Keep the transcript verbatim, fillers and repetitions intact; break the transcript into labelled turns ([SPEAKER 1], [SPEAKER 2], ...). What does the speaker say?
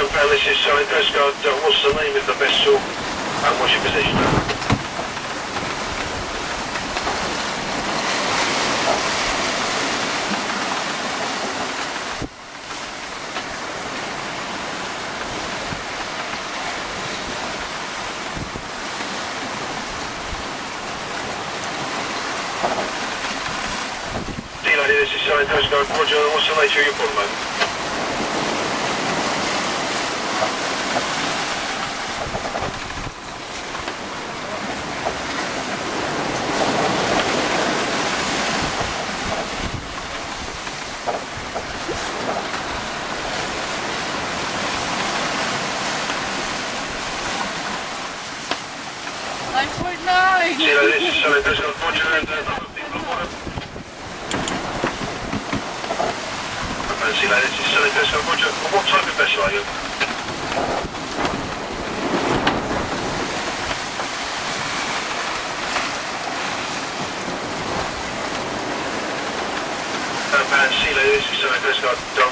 [SPEAKER 1] Pal, this is Charlie Coast Guard. Uh, what's the name of the vessel and what's your position? D-Lady, this is Charlie Coast Guard. Roger, what's the nature of your problem, mate?
[SPEAKER 2] nine point nine!
[SPEAKER 1] D-Lady, this is Charlie Coast Guard. Roger, and uh, other people on board. See you later, this is Charlie Coast Guard. Roger, what type of vessel are you? Uh, see you later, this is Charlie Coast Guard.